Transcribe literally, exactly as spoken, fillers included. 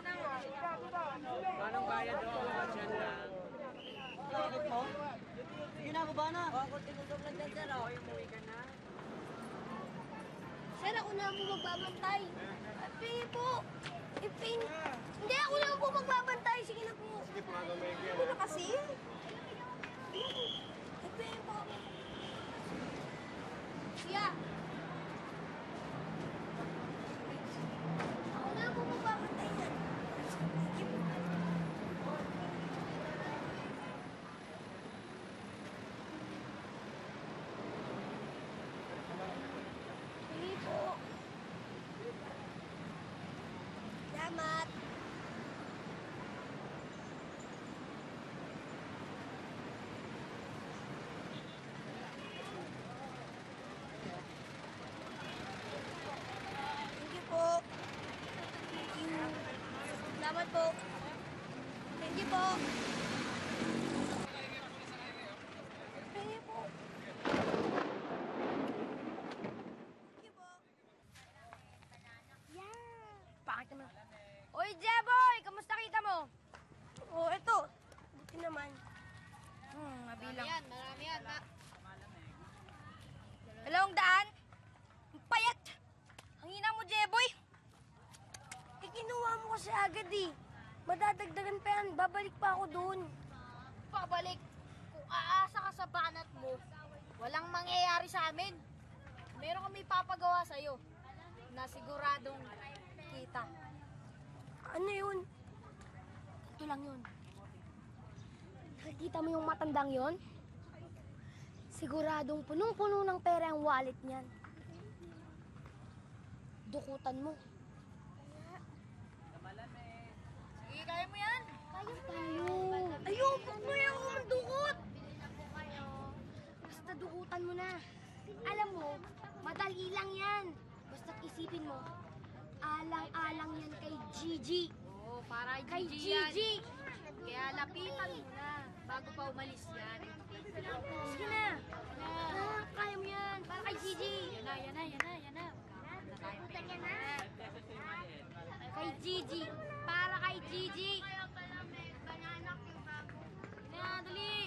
Anong bayad o? Diyan lang. Bakit mo? Sige na, baba na. Ako tinutog lang dyan, sir. Hoy, umuwi ka na. Sir, ako na po magbabantay. Ipin po. Ipin. Hindi, ako na po magbabantay. Sige na po. Sige, pumagaw mo yung Ano na kasi? Ipin po. Siya. Ako na po magbabantay yan. Sige po. Sige po. Salamat. Thank you po. Thank you. Salamat po. Thank you po. Thank you po. Thank you po. Yeah. Bakit naman? Oy, Jeboy! Kamusta kita mo? Oh, eto. Buti naman. Hmm, mabilang. Marami yan, marami yan. Ma Dalawang daan? Ang payat! Ang hina mo, Jeboy! Eh, kinuha mo kasi agad eh. Madadagdagan pa yan. Babalik pa ako doon. Pabalik. Kung aasa ka sa banat mo, walang mangyayari sa amin. Meron kami papagawa sa'yo na siguradong kita. Ano yun? Ito lang yun. Nakikita mo yung matandang yun? Siguradong punong-puno ng pera ang wallet niyan. Dukutan mo. Sige, kaya mo yan. Tayo tayo. Ayun, Buknoy ako mandukot. Basta dukutan mo na. Alam mo, madali lang yan. Basta isipin mo, alang-alang yan kay Gigi. Oo, para Kay Gigi yan. Gigi. Kaya lapitan mo na bago pa umalis yan. Sige na. Ah, kaya mo yan. Para kay Gigi. Yan na, yan na, yan na, yan na. Dukutan niya na. Kay Gigi. Para kay Gigi. Yan na, dali.